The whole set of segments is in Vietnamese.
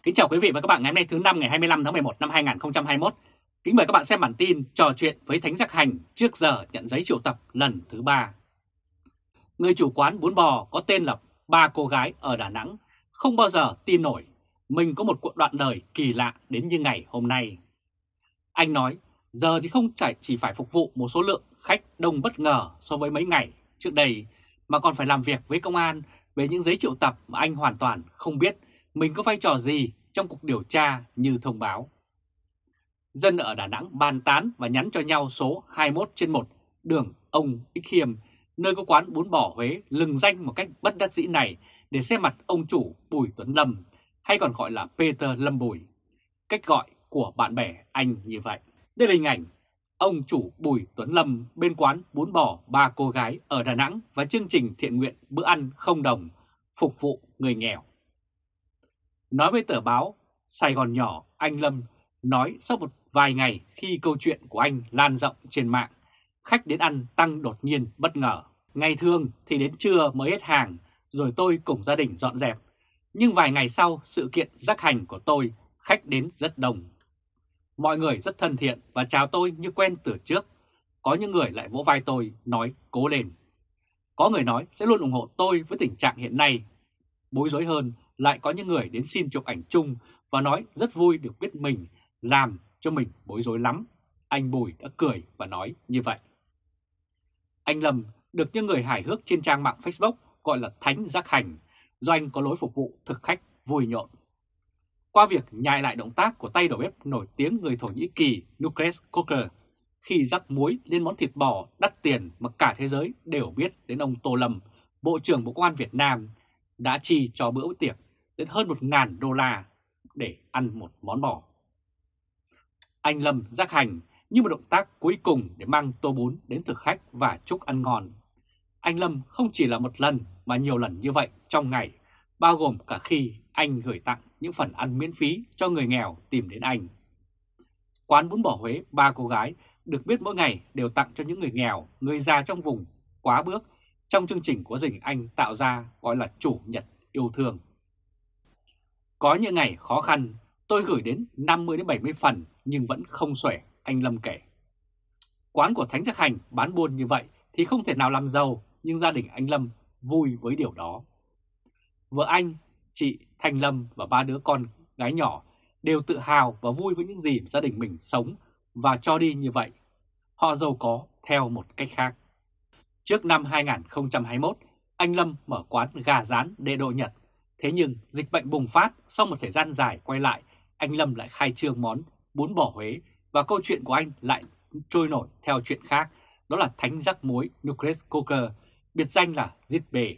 Kính chào quý vị và các bạn ngày hôm nay thứ năm ngày 25 tháng 11 năm 2021. Kính mời các bạn xem bản tin trò chuyện với Thánh Giác Hành trước giờ nhận giấy triệu tập lần thứ 3. Người chủ quán bún bò có tên là Ba Cô Gái ở Đà Nẵng không bao giờ tin nổi mình có một đoạn đời kỳ lạ đến như ngày hôm nay. Anh nói giờ thì không chỉ phải phục vụ một số lượng khách đông bất ngờ so với mấy ngày trước đây mà còn phải làm việc với công an về những giấy triệu tập mà anh hoàn toàn không biết mình có vai trò gì trong cuộc điều tra như thông báo. Dân ở Đà Nẵng bàn tán và nhắn cho nhau số 21/1 đường ông Ích Khiêm, nơi có quán bún bò Huế lừng danh một cách bất đắc dĩ này để xem mặt ông chủ Bùi Tuấn Lâm, hay còn gọi là Peter Lâm Bùi, cách gọi của bạn bè anh như vậy. Đây là hình ảnh ông chủ Bùi Tuấn Lâm bên quán bún bò Ba Cô Gái ở Đà Nẵng và chương trình thiện nguyện bữa ăn không đồng phục vụ người nghèo. Nói với tờ báo Sài Gòn Nhỏ, anh Lâm nói sau một vài ngày khi câu chuyện của anh lan rộng trên mạng, khách đến ăn tăng đột nhiên bất ngờ. Ngày thường thì đến trưa mới hết hàng, rồi tôi cùng gia đình dọn dẹp. Nhưng vài ngày sau sự kiện giác hành của tôi, khách đến rất đông. Mọi người rất thân thiện và chào tôi như quen từ trước. Có những người lại vỗ vai tôi nói cố lên. Có người nói sẽ luôn ủng hộ tôi với tình trạng hiện nay. Bối rối hơn, lại có những người đến xin chụp ảnh chung và nói rất vui được biết mình làm cho mình bối rối lắm. Anh Bùi đã cười và nói như vậy. Anh Lâm được những người hài hước trên trang mạng Facebook gọi là Thánh Giác Hành, do anh có lối phục vụ thực khách vui nhộn. Qua việc nhại lại động tác của tay đầu bếp nổi tiếng người Thổ Nhĩ Kỳ Nukres Koker khi rắc muối lên món thịt bò đắt tiền mà cả thế giới đều biết đến ông Tô Lâm, Bộ trưởng Bộ Công an Việt Nam, đã chi cho bữa tiệc đến hơn 1.000 đô la để ăn một món bò. Anh Lâm Giác Hành như một động tác cuối cùng để mang tô bún đến thực khách và chúc ăn ngon. Anh Lâm không chỉ là một lần mà nhiều lần như vậy trong ngày, bao gồm cả khi anh gửi tặng những phần ăn miễn phí cho người nghèo tìm đến anh. Quán bún bò Huế Ba Cô Gái được biết mỗi ngày đều tặng cho những người nghèo, người già trong vùng quá bước trong chương trình của dình anh tạo ra gọi là Chủ nhật yêu thương. Có những ngày khó khăn, tôi gửi đến 50-70 phần nhưng vẫn không xuể, anh Lâm kể. Quán của Thánh Giác Hành bán buôn như vậy thì không thể nào làm giàu, nhưng gia đình anh Lâm vui với điều đó. Vợ anh, chị Thanh Lâm và 3 đứa con gái nhỏ đều tự hào và vui với những gì gia đình mình sống và cho đi như vậy. Họ giàu có theo một cách khác. Trước năm 2021, anh Lâm mở quán gà rán đệ độ Nhật. Thế nhưng dịch bệnh bùng phát, sau một thời gian dài quay lại, anh Lâm lại khai trương món bún bò Huế và câu chuyện của anh lại trôi nổi theo chuyện khác, đó là Thánh Giác Muối Nukres Koker, biệt danh là Giết Bề.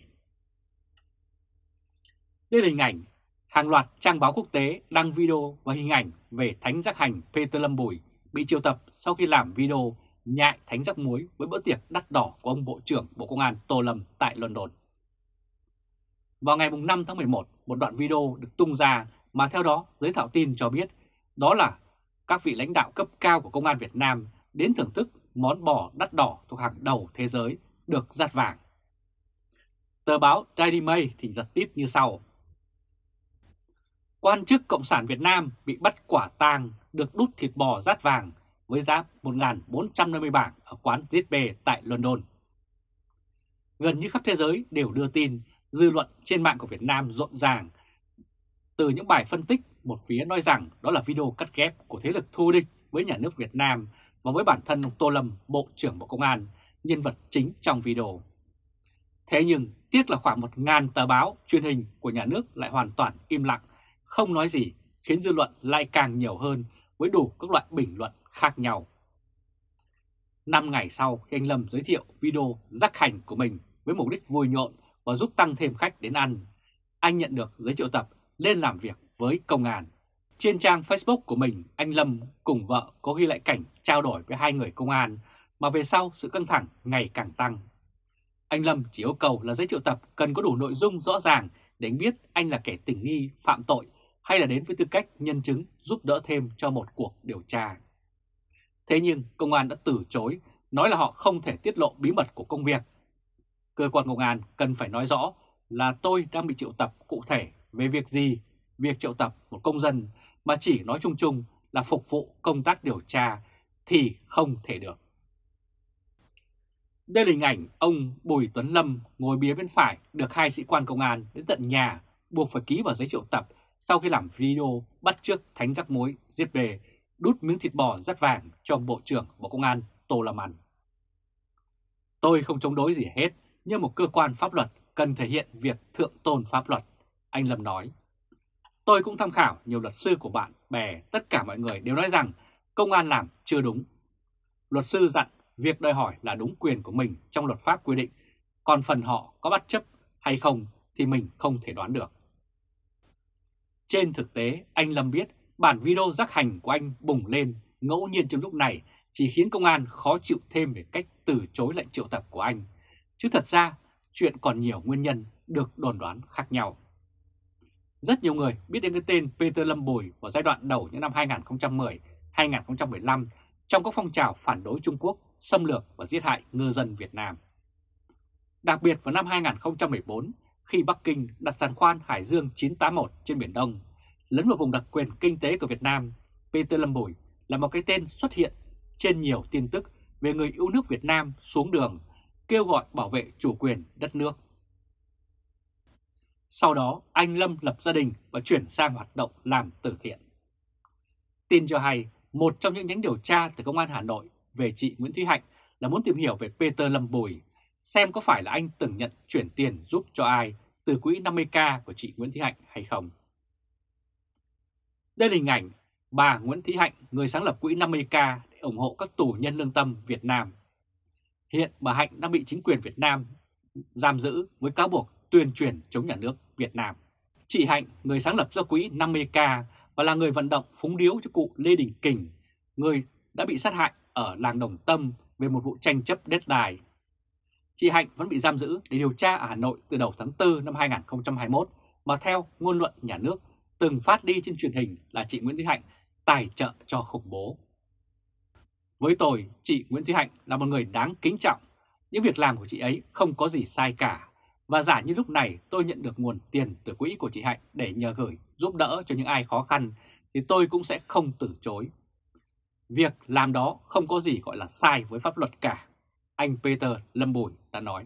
Đây là hình ảnh hàng loạt trang báo quốc tế đăng video và hình ảnh về Thánh Giác Hành Peter Lâm Bùi bị triệu tập sau khi làm video nhại Thánh Giác Muối với bữa tiệc đắt đỏ của ông Bộ trưởng Bộ Công an Tô Lâm tại London. Vào ngày 5 tháng 11, một đoạn video được tung ra mà theo đó giới thạo tin cho biết đó là các vị lãnh đạo cấp cao của Công an Việt Nam đến thưởng thức món bò đắt đỏ thuộc hàng đầu thế giới được dát vàng. Tờ báo Daily Mail thì giật tít như sau. Quan chức Cộng sản Việt Nam bị bắt quả tang được đút thịt bò dát vàng với giá 1.450 bảng ở quán Giết Bề tại London. Gần như khắp thế giới đều đưa tin, dư luận trên mạng của Việt Nam rộn ràng. Từ những bài phân tích, một phía nói rằng đó là video cắt ghép của thế lực thù địch với nhà nước Việt Nam và với bản thân ông Tô Lâm, Bộ trưởng Bộ Công an, nhân vật chính trong video. Thế nhưng tiếc là khoảng 1.000 tờ báo, truyền hình của nhà nước lại hoàn toàn im lặng, không nói gì, khiến dư luận lại càng nhiều hơn với đủ các loại bình luận khác nhau. 5 ngày sau khi anh Lâm giới thiệu video giác hành của mình với mục đích vui nhộn và giúp tăng thêm khách đến ăn, anh nhận được giấy triệu tập lên làm việc với công an. Trên trang Facebook của mình, anh Lâm cùng vợ có ghi lại cảnh trao đổi với 2 người công an mà về sau sự căng thẳng ngày càng tăng. Anh Lâm chỉ yêu cầu là giấy triệu tập cần có đủ nội dung rõ ràng để anh biết anh là kẻ tình nghi phạm tội hay là đến với tư cách nhân chứng giúp đỡ thêm cho một cuộc điều tra. Thế nhưng công an đã từ chối, nói là họ không thể tiết lộ bí mật của công việc. Cơ quan công an cần phải nói rõ là tôi đang bị triệu tập cụ thể về việc gì việc triệu tập một công dân mà chỉ nói chung chung là phục vụ công tác điều tra thì không thể được. Đây là hình ảnh ông Bùi Tuấn Lâm ngồi bía bên phải được hai sĩ quan công an đến tận nhà buộc phải ký vào giấy triệu tập sau khi làm video bắt chước thánh rắc mối giết về đút miếng thịt bò rất vàng cho Bộ trưởng Bộ Công an Tô Lâm ăn. Tôi không chống đối gì hết, nhưng một cơ quan pháp luật cần thể hiện việc thượng tôn pháp luật, anh Lâm nói. Tôi cũng tham khảo nhiều luật sư của bạn bè, tất cả mọi người đều nói rằng công an làm chưa đúng. Luật sư dặn việc đòi hỏi là đúng quyền của mình trong luật pháp quy định, còn phần họ có bắt chấp hay không thì mình không thể đoán được. Trên thực tế, anh Lâm biết bản video rắc hành của anh bùng lên ngẫu nhiên trong lúc này chỉ khiến công an khó chịu thêm về cách từ chối lệnh triệu tập của anh, chứ thật ra chuyện còn nhiều nguyên nhân được đồn đoán khác nhau. Rất nhiều người biết đến cái tên Peter Lâm Bùi vào giai đoạn đầu những năm 2010-2015 trong các phong trào phản đối Trung Quốc xâm lược và giết hại ngư dân Việt Nam. Đặc biệt vào năm 2014, khi Bắc Kinh đặt giàn khoan Hải Dương 981 trên Biển Đông, lấn vào vùng đặc quyền kinh tế của Việt Nam, Peter Lâm Bùi là một cái tên xuất hiện trên nhiều tin tức về người yêu nước Việt Nam xuống đường, kêu gọi bảo vệ chủ quyền đất nước. Sau đó, anh Lâm lập gia đình và chuyển sang hoạt động làm từ thiện. Tin cho hay, một trong những nhánh điều tra từ Công an Hà Nội về chị Nguyễn Thúy Hạnh là muốn tìm hiểu về Peter Lâm Bùi, xem có phải là anh từng nhận chuyển tiền giúp cho ai từ quỹ 50k của chị Nguyễn Thúy Hạnh hay không. Đây là hình ảnh bà Nguyễn Thúy Hạnh, người sáng lập quỹ 50k để ủng hộ các tù nhân lương tâm Việt Nam. Hiện bà Hạnh đang bị chính quyền Việt Nam giam giữ với cáo buộc tuyên truyền chống nhà nước Việt Nam. Chị Hạnh, người sáng lập ra quỹ 50k và là người vận động phúng điếu cho cụ Lê Đình Kình, người đã bị sát hại ở làng Đồng Tâm về một vụ tranh chấp đất đai. Chị Hạnh vẫn bị giam giữ để điều tra ở Hà Nội từ đầu tháng 4 năm 2021 mà theo ngôn luận nhà nước từng phát đi trên truyền hình là chị Nguyễn Thúy Hạnh tài trợ cho khủng bố. Với tôi, chị Nguyễn Thúy Hạnh là một người đáng kính trọng. Những việc làm của chị ấy không có gì sai cả. Và giả như lúc này tôi nhận được nguồn tiền từ quỹ của chị Hạnh để nhờ gửi giúp đỡ cho những ai khó khăn thì tôi cũng sẽ không từ chối. Việc làm đó không có gì gọi là sai với pháp luật cả, anh Peter Lâm Bùi đã nói.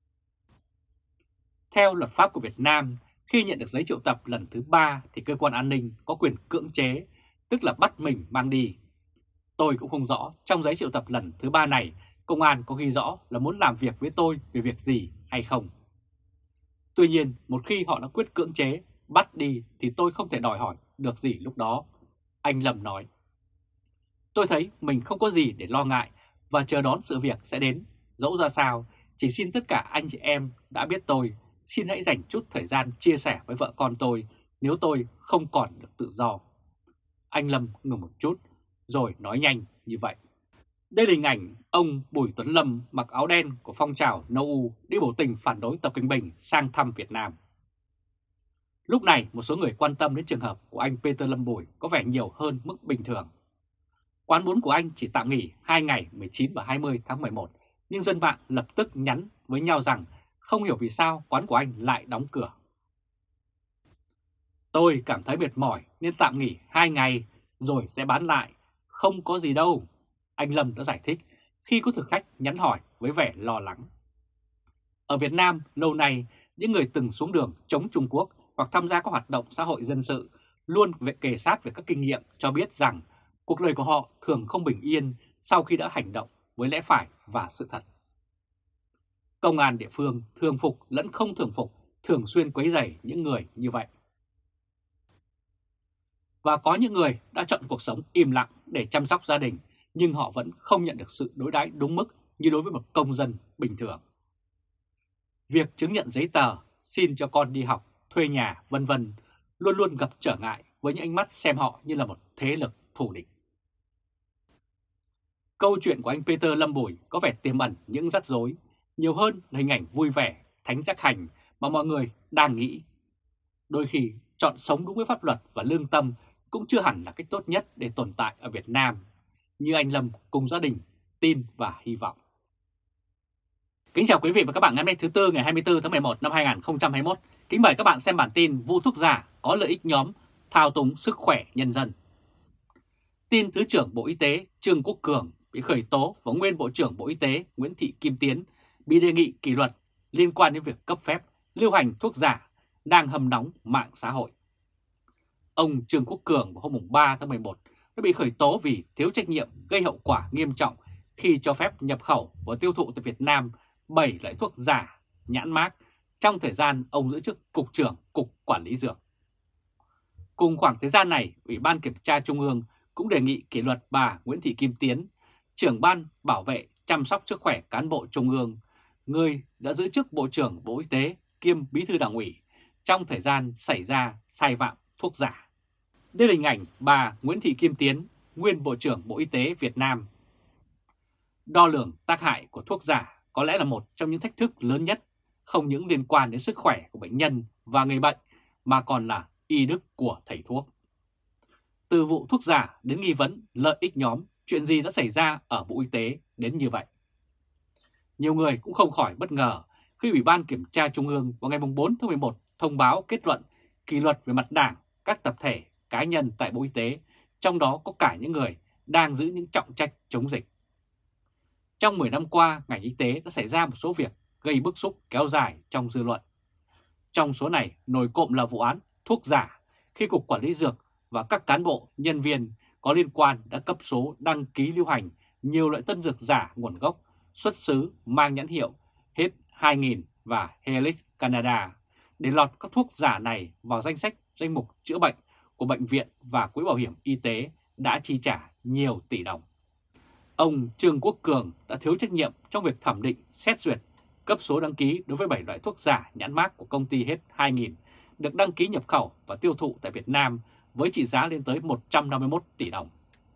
Theo luật pháp của Việt Nam, khi nhận được giấy triệu tập lần thứ 3 thì cơ quan an ninh có quyền cưỡng chế, tức là bắt mình mang đi. Tôi cũng không rõ trong giấy triệu tập lần thứ 3 này công an có ghi rõ là muốn làm việc với tôi về việc gì hay không. Tuy nhiên, một khi họ đã quyết cưỡng chế, bắt đi thì tôi không thể đòi hỏi được gì lúc đó, anh Lâm nói. Tôi thấy mình không có gì để lo ngại và chờ đón sự việc sẽ đến. Dẫu ra sao, chỉ xin tất cả anh chị em đã biết tôi, xin hãy dành chút thời gian chia sẻ với vợ con tôi nếu tôi không còn được tự do. Anh Lâm ngừng một chút, rồi nói nhanh như vậy. Đây là hình ảnh ông Bùi Tuấn Lâm mặc áo đen của phong trào No U đi biểu tình phản đối Tập Cận Bình sang thăm Việt Nam. Lúc này, một số người quan tâm đến trường hợp của anh Peter Lâm Bùi có vẻ nhiều hơn mức bình thường. Quán bún của anh chỉ tạm nghỉ 2 ngày 19 và 20 tháng 11, nhưng dân mạng lập tức nhắn với nhau rằng không hiểu vì sao quán của anh lại đóng cửa. Tôi cảm thấy mệt mỏi nên tạm nghỉ 2 ngày rồi sẽ bán lại, không có gì đâu, anh Lâm đã giải thích khi có thực khách nhắn hỏi với vẻ lo lắng. Ở Việt Nam, lâu nay, những người từng xuống đường chống Trung Quốc hoặc tham gia các hoạt động xã hội dân sự luôn kề sát về các kinh nghiệm cho biết rằng cuộc đời của họ thường không bình yên sau khi đã hành động với lẽ phải và sự thật. Công an địa phương thường phục lẫn không thường phục thường xuyên quấy rầy những người như vậy. Và có những người đã chọn cuộc sống im lặng để chăm sóc gia đình, nhưng họ vẫn không nhận được sự đối đãi đúng mức như đối với một công dân bình thường. Việc chứng nhận giấy tờ, xin cho con đi học, thuê nhà, vân vân luôn luôn gặp trở ngại với những ánh mắt xem họ như là một thế lực thù địch. Câu chuyện của anh Peter Lâm Bùi có vẻ tiềm ẩn những rắc rối, nhiều hơn là hình ảnh vui vẻ, thánh giác hành mà mọi người đang nghĩ. Đôi khi chọn sống đúng với pháp luật và lương tâm cũng chưa hẳn là cách tốt nhất để tồn tại ở Việt Nam, như anh Lâm cùng gia đình tin và hy vọng. Kính chào quý vị và các bạn ngày hôm nay thứ Tư ngày 24 tháng 11 năm 2021. Kính mời các bạn xem bản tin vụ thuốc giả có lợi ích nhóm thao túng sức khỏe nhân dân. Tin Thứ trưởng Bộ Y tế Trương Quốc Cường bị khởi tố và nguyên Bộ trưởng Bộ Y tế Nguyễn Thị Kim Tiến bị đề nghị kỷ luật liên quan đến việc cấp phép lưu hành thuốc giả đang hâm nóng mạng xã hội. Ông Trương Quốc Cường vào hôm 3 tháng 11 đã bị khởi tố vì thiếu trách nhiệm gây hậu quả nghiêm trọng khi cho phép nhập khẩu và tiêu thụ tại Việt Nam 7 loại thuốc giả nhãn mác trong thời gian ông giữ chức Cục trưởng Cục Quản lý Dược. Cùng khoảng thời gian này, Ủy ban Kiểm tra Trung ương cũng đề nghị kỷ luật bà Nguyễn Thị Kim Tiến, trưởng ban bảo vệ chăm sóc sức khỏe cán bộ Trung ương, người đã giữ chức Bộ trưởng Bộ Y tế kiêm Bí thư Đảng ủy trong thời gian xảy ra sai phạm thuốc giả. Đây là hình ảnh bà Nguyễn Thị Kim Tiến, nguyên Bộ trưởng Bộ Y tế Việt Nam. Đo lường tác hại của thuốc giả có lẽ là một trong những thách thức lớn nhất, không những liên quan đến sức khỏe của bệnh nhân và người bệnh mà còn là y đức của thầy thuốc. Từ vụ thuốc giả đến nghi vấn lợi ích nhóm, chuyện gì đã xảy ra ở Bộ Y tế đến như vậy? Nhiều người cũng không khỏi bất ngờ khi Ủy ban Kiểm tra Trung ương vào ngày 4 tháng 11 thông báo kết luận kỷ luật về mặt đảng các tập thể, cá nhân tại Bộ Y tế, trong đó có cả những người đang giữ những trọng trách chống dịch. Trong 10 năm qua, ngành y tế đã xảy ra một số việc gây bức xúc kéo dài trong dư luận. Trong số này, nổi cộm là vụ án thuốc giả khi Cục Quản lý Dược và các cán bộ, nhân viên có liên quan đã cấp số đăng ký lưu hành nhiều loại tân dược giả nguồn gốc, xuất xứ mang nhãn hiệu HET 2000 và Helix Canada để lọt các thuốc giả này vào danh mục chữa bệnh của bệnh viện và Quỹ Bảo hiểm Y tế đã chi trả nhiều tỷ đồng. Ông Trương Quốc Cường đã thiếu trách nhiệm trong việc thẩm định, xét duyệt, cấp số đăng ký đối với 7 loại thuốc giả nhãn mác của công ty HET 2000 được đăng ký nhập khẩu và tiêu thụ tại Việt Nam với trị giá lên tới 151 tỷ đồng.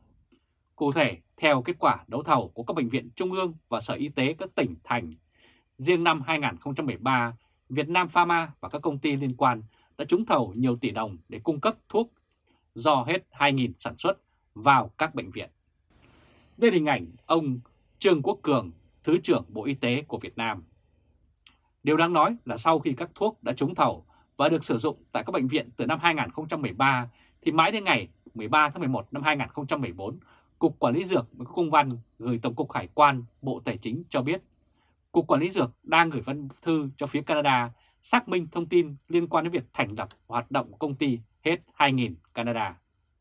Cụ thể, theo kết quả đấu thầu của các bệnh viện trung ương và Sở Y tế các tỉnh thành, riêng năm 2013, Việt Nam Pharma và các công ty liên quan đã trúng thầu nhiều tỷ đồng để cung cấp thuốc do HET 2000 sản xuất vào các bệnh viện. Đây là hình ảnh ông Trương Quốc Cường, Thứ trưởng Bộ Y tế của Việt Nam. Điều đáng nói là sau khi các thuốc đã trúng thầu và được sử dụng tại các bệnh viện từ năm 2013, thì mãi đến ngày 13 tháng 11 năm 2014, Cục Quản lý Dược mới có công văn gửi Tổng cục Hải quan Bộ Tài chính cho biết Cục Quản lý Dược đang gửi văn thư cho phía Canada xác minh thông tin liên quan đến việc thành lập hoạt động của công ty HET 2000 Canada.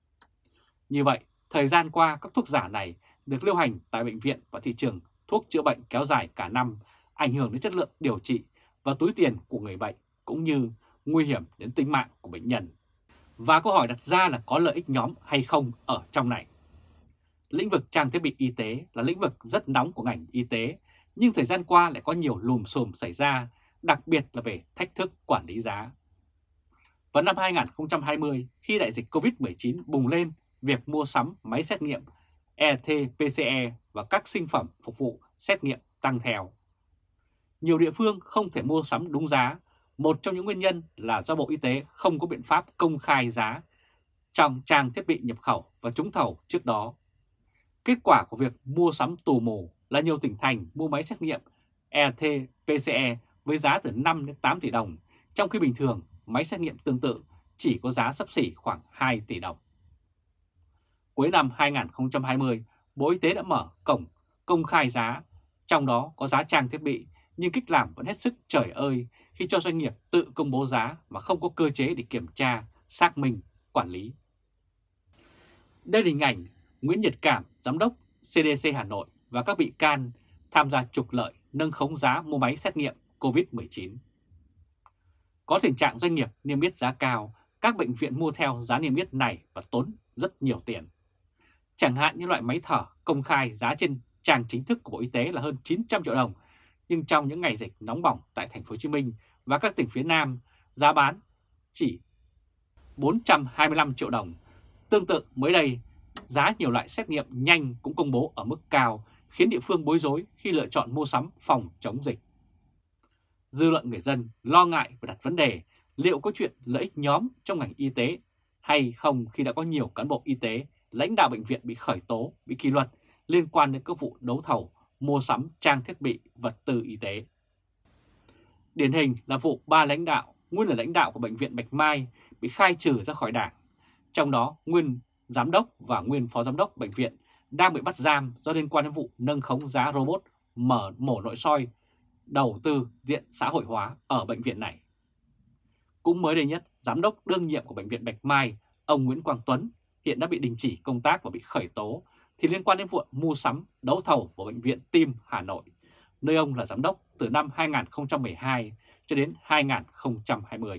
Như vậy, thời gian qua các thuốc giả này được lưu hành tại bệnh viện và thị trường thuốc chữa bệnh kéo dài cả năm, ảnh hưởng đến chất lượng điều trị và túi tiền của người bệnh, cũng như nguy hiểm đến tính mạng của bệnh nhân. Và câu hỏi đặt ra là có lợi ích nhóm hay không ở trong này. Lĩnh vực trang thiết bị y tế là lĩnh vực rất nóng của ngành y tế, nhưng thời gian qua lại có nhiều lùm xùm xảy ra, đặc biệt là về thách thức quản lý giá. Vào năm 2020, khi đại dịch COVID-19 bùng lên, việc mua sắm máy xét nghiệm RT-PCR và các sinh phẩm phục vụ xét nghiệm tăng theo. Nhiều địa phương không thể mua sắm đúng giá, một trong những nguyên nhân là do Bộ Y tế không có biện pháp công khai giá trong trang thiết bị nhập khẩu và trúng thầu trước đó. Kết quả của việc mua sắm tù mù là nhiều tỉnh thành mua máy xét nghiệm RT-PCR với giá từ 5 đến 8 tỷ đồng, trong khi bình thường máy xét nghiệm tương tự chỉ có giá xấp xỉ khoảng 2 tỷ đồng. Cuối năm 2020, Bộ Y tế đã mở cổng công khai giá, trong đó có giá trang thiết bị, nhưng cách làm vẫn hết sức trời ơi khi cho doanh nghiệp tự công bố giá mà không có cơ chế để kiểm tra, xác minh, quản lý. Đây là hình ảnh Nguyễn Nhật Cảm, Giám đốc CDC Hà Nội và các bị can tham gia trục lợi nâng khống giá mua máy xét nghiệm COVID-19. Có tình trạng doanh nghiệp niêm yết giá cao, các bệnh viện mua theo giá niêm yết này và tốn rất nhiều tiền. Chẳng hạn như loại máy thở công khai giá trên trang chính thức của Bộ Y tế là hơn 900 triệu đồng, nhưng trong những ngày dịch nóng bỏng tại thành phố Hồ Chí Minh và các tỉnh phía Nam, giá bán chỉ 425 triệu đồng. Tương tự mới đây, giá nhiều loại xét nghiệm nhanh cũng công bố ở mức cao, khiến địa phương bối rối khi lựa chọn mua sắm phòng chống dịch. Dư luận người dân lo ngại và đặt vấn đề liệu có chuyện lợi ích nhóm trong ngành y tế hay không khi đã có nhiều cán bộ y tế, lãnh đạo bệnh viện bị khởi tố, bị kỷ luật liên quan đến các vụ đấu thầu, mua sắm trang thiết bị, vật tư y tế. Điển hình là vụ 3 lãnh đạo, nguyên là lãnh đạo của Bệnh viện Bạch Mai bị khai trừ ra khỏi Đảng, Trong đó, nguyên giám đốc và nguyên phó giám đốc bệnh viện đang bị bắt giam do liên quan đến vụ nâng khống giá robot mổ nội soi đầu tư diện xã hội hóa ở bệnh viện này. Cũng mới đây nhất, giám đốc đương nhiệm của bệnh viện Bạch Mai, ông Nguyễn Quang Tuấn, hiện đã bị đình chỉ công tác và bị khởi tố thì liên quan đến vụ mua sắm đấu thầu của Bệnh viện Tim Hà Nội, nơi ông là giám đốc từ năm 2012 cho đến 2020.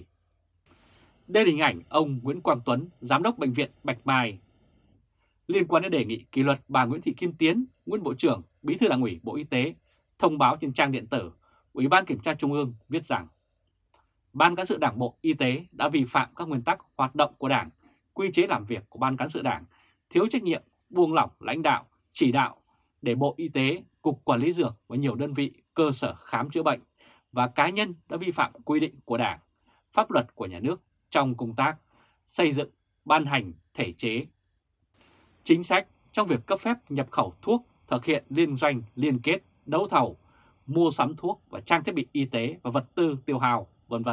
Đây là hình ảnh ông Nguyễn Quang Tuấn, giám đốc bệnh viện Bạch Mai. Liên quan đến đề nghị kỷ luật bà Nguyễn Thị Kim Tiến, nguyên Bộ trưởng, Bí thư Đảng ủy Bộ Y tế, thông báo trên trang điện tử, Ủy ban Kiểm tra Trung ương viết rằng Ban Cán sự Đảng Bộ Y tế đã vi phạm các nguyên tắc hoạt động của Đảng, quy chế làm việc của Ban Cán sự Đảng, thiếu trách nhiệm, buông lỏng lãnh đạo, chỉ đạo để Bộ Y tế, Cục Quản lý Dược và nhiều đơn vị, cơ sở khám chữa bệnh và cá nhân đã vi phạm quy định của Đảng, pháp luật của nhà nước trong công tác xây dựng, ban hành thể chế, chính sách trong việc cấp phép nhập khẩu thuốc, thực hiện liên doanh, liên kết, đấu thầu, mua sắm thuốc và trang thiết bị y tế và vật tư tiêu hao, v.v.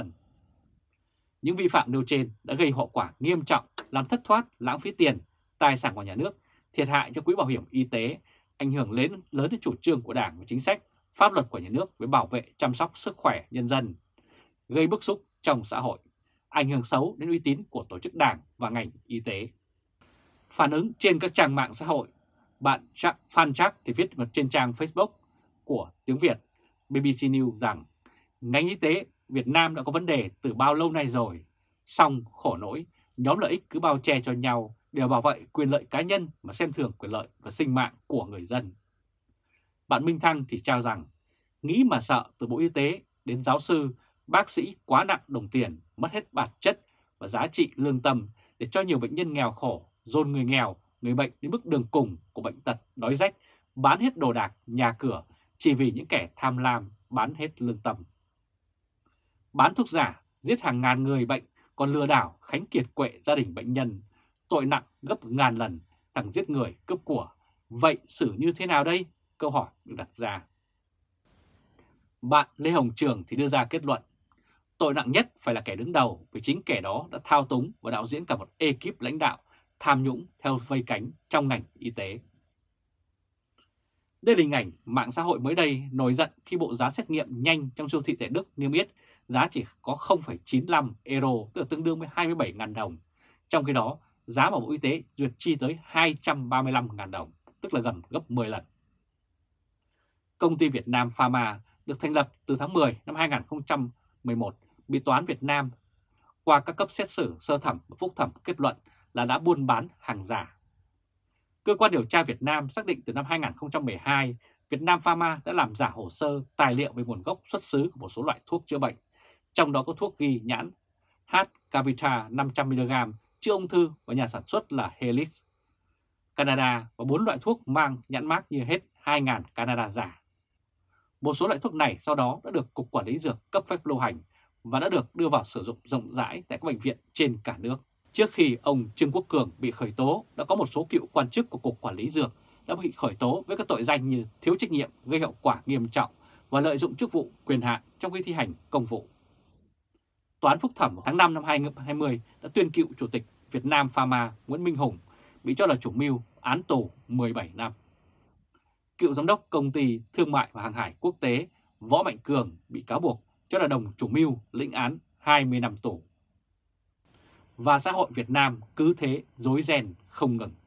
Những vi phạm nêu trên đã gây hậu quả nghiêm trọng, làm thất thoát, lãng phí tiền, tài sản của nhà nước, thiệt hại cho quỹ bảo hiểm y tế, ảnh hưởng lớn đến chủ trương của Đảng và chính sách, pháp luật của nhà nước với bảo vệ chăm sóc sức khỏe nhân dân, gây bức xúc trong xã hội, ảnh hưởng xấu đến uy tín của tổ chức Đảng và ngành y tế. Phản ứng trên các trang mạng xã hội, bạn Phan Trác thì viết trên trang Facebook của tiếng Việt BBC News rằng ngành y tế Việt Nam đã có vấn đề từ bao lâu nay rồi, song khổ nỗi nhóm lợi ích cứ bao che cho nhau đều bảo vệ quyền lợi cá nhân mà xem thường quyền lợi và sinh mạng của người dân. Bạn Minh Thăng thì trao rằng nghĩ mà sợ, từ Bộ Y tế đến giáo sư, bác sĩ quá nặng đồng tiền, mất hết bản chất và giá trị lương tâm để cho nhiều bệnh nhân nghèo khổ, dồn người nghèo, người bệnh đến bước đường cùng của bệnh tật, đói rách, bán hết đồ đạc, nhà cửa chỉ vì những kẻ tham lam bán hết lương tâm. Bán thuốc giả, giết hàng ngàn người bệnh, còn lừa đảo, khánh kiệt quệ gia đình bệnh nhân, tội nặng gấp ngàn lần, thằng giết người, cướp của. Vậy xử như thế nào đây? Câu hỏi được đặt ra. Bạn Lê Hồng Trường thì đưa ra kết luận, tội nặng nhất phải là kẻ đứng đầu, vì chính kẻ đó đã thao túng và đạo diễn cả một ekip lãnh đạo tham nhũng theo vây cánh trong ngành y tế. Đây là hình ảnh mạng xã hội mới đây nổi giận khi bộ giá xét nghiệm nhanh trong siêu thị tại Đức niêm yết giá chỉ có 0,95 euro, tức là tương đương với 27.000 đồng. Trong khi đó, giá mà Bộ Y tế duyệt chi tới 235.000 đồng, tức là gần gấp 10 lần. Công ty Việt Nam Pharma được thành lập từ tháng 10 năm 2011, bị Tòa án Việt Nam qua các cấp xét xử sơ thẩm và phúc thẩm kết luận là đã buôn bán hàng giả. Cơ quan điều tra Việt Nam xác định từ năm 2012, Việt Nam Pharma đã làm giả hồ sơ, tài liệu về nguồn gốc xuất xứ của một số loại thuốc chữa bệnh, trong đó có thuốc ghi nhãn H-Cavita 500mg chữa ung thư và nhà sản xuất là Helix Canada, và 4 loại thuốc mang nhãn mác như hết 2.000 Canada giả. Một số loại thuốc này sau đó đã được Cục Quản lý Dược cấp phép lưu hành và đã được đưa vào sử dụng rộng rãi tại các bệnh viện trên cả nước. Trước khi ông Trương Quốc Cường bị khởi tố, đã có một số cựu quan chức của Cục Quản lý Dược đã bị khởi tố với các tội danh như thiếu trách nhiệm, gây hậu quả nghiêm trọng và lợi dụng chức vụ quyền hạn trong khi thi hành công vụ. Tòa án phúc thẩm tháng 5 năm 2020 đã tuyên cựu Chủ tịch Việt Nam Pharma Nguyễn Minh Hùng bị cho là chủ mưu, án tù 17 năm. Cựu giám đốc Công ty Thương mại và Hàng hải Quốc tế Võ Mạnh Cường bị cáo buộc cho là đồng chủ mưu, lĩnh án 20 năm tù. Và xã hội Việt Nam cứ thế rối ren không ngừng.